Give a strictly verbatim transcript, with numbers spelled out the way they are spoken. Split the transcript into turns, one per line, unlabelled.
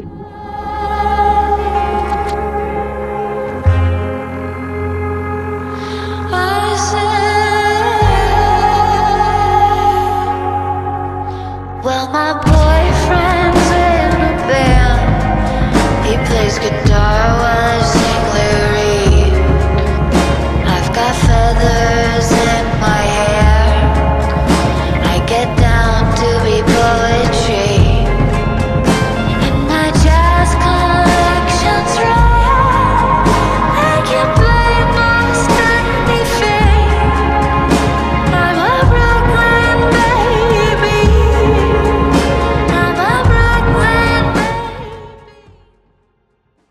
Well, my boyfriend's in a band. He plays guitar while I